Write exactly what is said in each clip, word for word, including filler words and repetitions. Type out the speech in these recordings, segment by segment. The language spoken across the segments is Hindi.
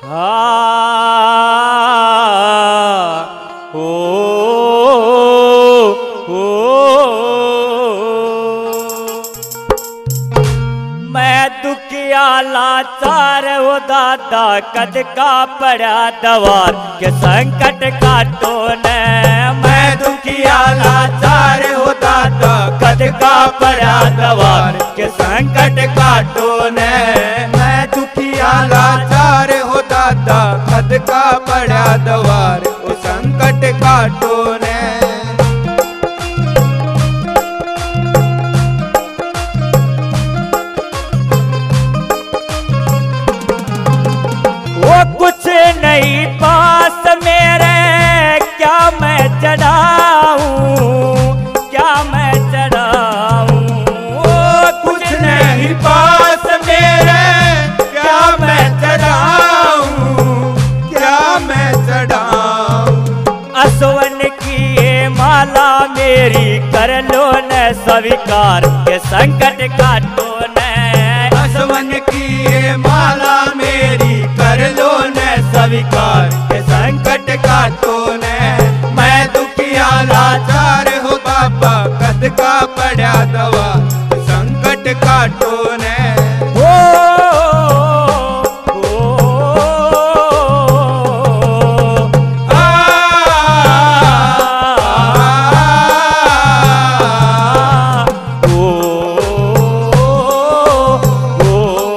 ओ, ओ, मैं दुखिया लाचार हो दादा कद का पड़ा दवार के संकट काटो ने। मैं दुखिया लाचार हो दादा कद का पड़ा दवार के संकट काटो ने। मैं दुखिया लाचार हो दादा कद का पड़ा दवार ओ संकट काटो ने। वो कुछ नहीं पास मेरे क्या मैं चढ़ाऊं, क्या मैं चढ़ाऊं। वो कुछ नहीं पास मेरे क्या मैं चढ़ाऊं, क्या मैं चढ़ाऊं। असवन की ये माला मेरी कर लो न स्वीकार के संकट काटो न। असवन की ये माला मेरी कर लो न स्वीकार के संकट काटो ने। मैं दुखिया लाचार हो बाबा कद का पड़ा दवा संकट काटो ने। ओ, ओ, आ, ओ, ओ,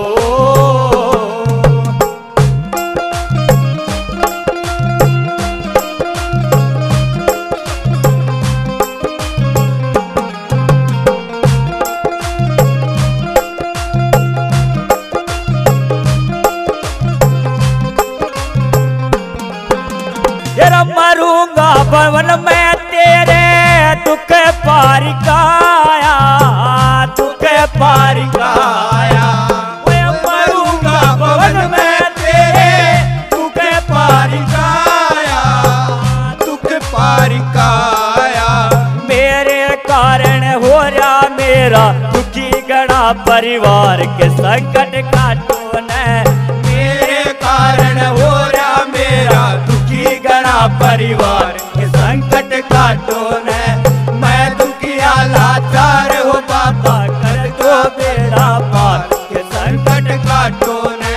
तेरा मरूंगा भवन में तेरे दुख पारी काया, दुख पारी काया। मैं मरूंगा भवन में तेरे दुख पारी काया, दुख पारी काया। मेरे कारण हो रहा मेरा दुखी गणा परिवार के संकट काटो न। मेरे कारण हो रहा मेरा दुखी गणा परिवार के संकट काटो ने। मैं दुखिया लाचार हो बाबा कर दो मेरा पार के संकट काटो ने।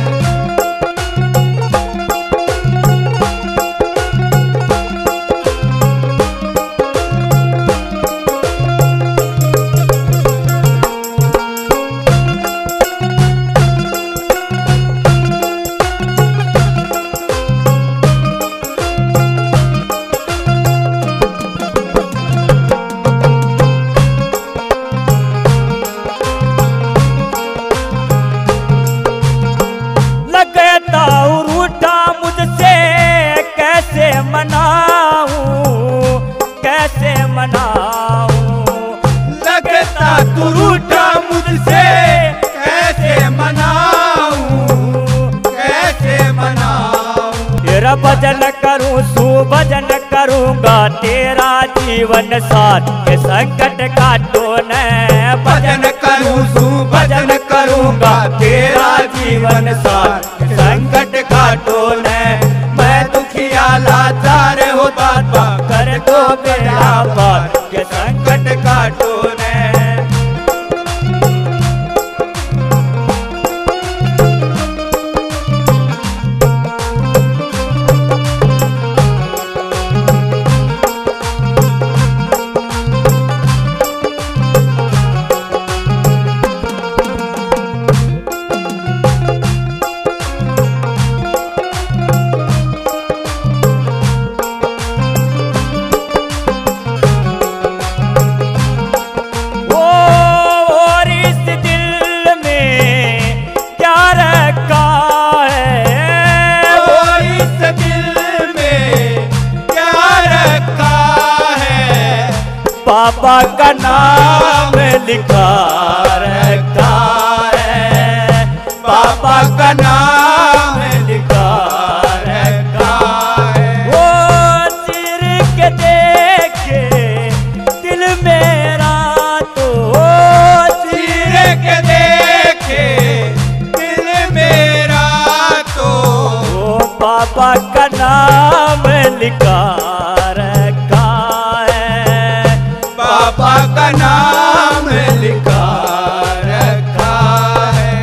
रूठा मुझसे कैसे मनाऊं, कैसे मनाऊं। लगता तू रूठा मुझसे कैसे मनाऊं, कैसे मनाऊं। तेरा भजन करूं सुभजन करूंगा तेरा जीवन साथ के संकट काटो न। भजन करूं सुभजन करूंगा तेरा जीवन साथ संकट काटो ने। मैं दुखिया लाचार हो बाबा कर दो मेरा पार के संकट काटो ने। बाबा का नाम लिखा रखा है, बाबा का नाम लिखा रखा है। वो सिर के देखे दिल मेरा तो सिर के देखे दिल मेरा तो पापा का नाम लिखा रखा है, पापा का नाम लिखा रखा है।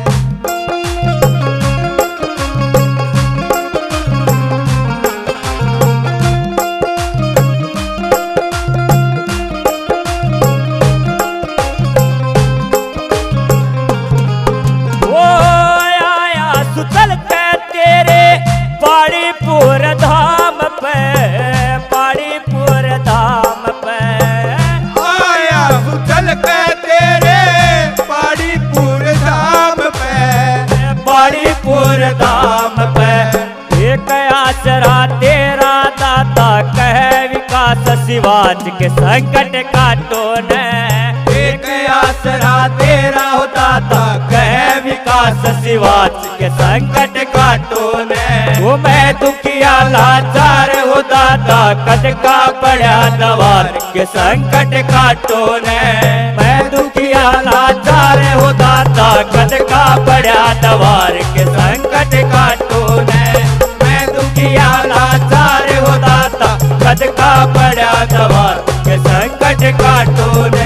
ओ आया सुतल के तेरे पाड़ीपुर धाम पे, पाड़ीपुर धाम पे आया चल के तेरे पाड़ीपुर धाम पे, पाड़ीपुर धाम पे। एक आसरा तेरा दादा कहे विकास शिवाज के संकट काटो ने, एक आसरा तेरा हो दादा कहे विकास शिवाज के संकट काटो ने। वो मैं दुखिया लाचार हो दादा कद का पड़ा दवार के संकट काटो ने, मैं दुखिया लाचार हो दादा कद का पड़ा दवार के संकट काटो ने, मैं दुखिया लाचार हो दादा कद का पड़ा दवार के संकट काटो ने।